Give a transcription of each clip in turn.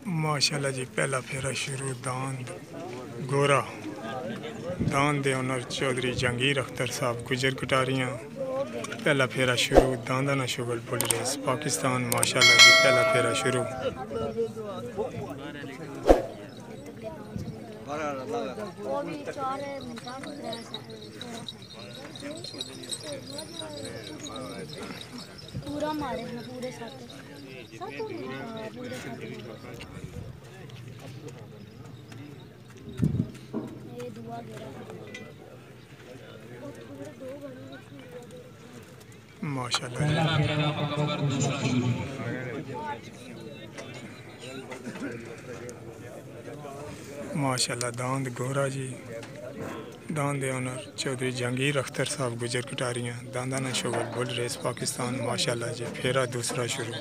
माशाल्लाह जी पहला फेरा शुरू दांद गोरा दांद दे ओनर चौधरी जहांगीर अख्तर साहब गुजर कटारियाँ पहला फेरा शुरू दांदा ना शुगल बुल रेस पाकिस्तान माशाल्लाह जी पहला फेरा शुरू पूरा मारे हैं पूरे साथ पूरे साथ ये दुआ गिरा माशाल्लाह माशाल्लाह दांद गोरा जी दांद ओनर चौधरी जहांगीर अख्तर साहब गुजर कटारियाँ दांदाना शुगल बुल रेस पाकिस्तान माशाल्लाह जी फेरा दूसरा शुरू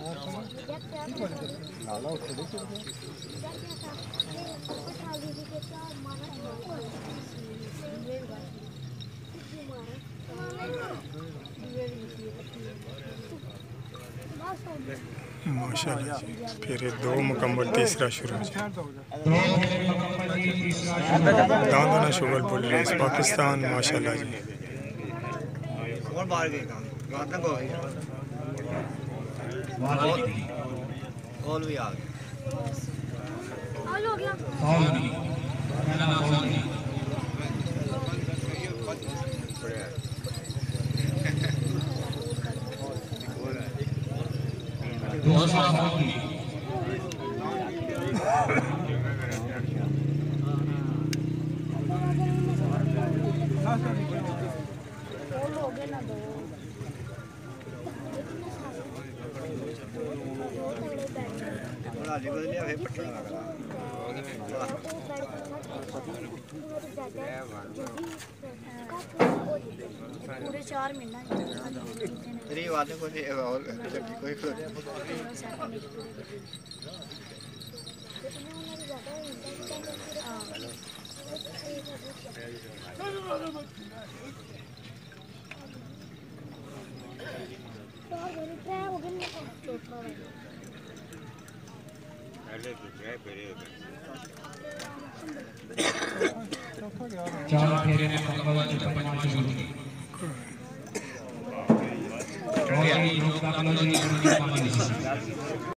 माशाल्लाह जी फिर दो मुकम्मल तीसरा शुरू दांदाना शुगल बुल रेस पाकिस्तान माशाल्लाह जी कॉल भी आ गया पूरे 4 महीना तेरी बात को नहीं और कोई चार फेरे में मुकम्मल 55 शुरू और ये मुकाबला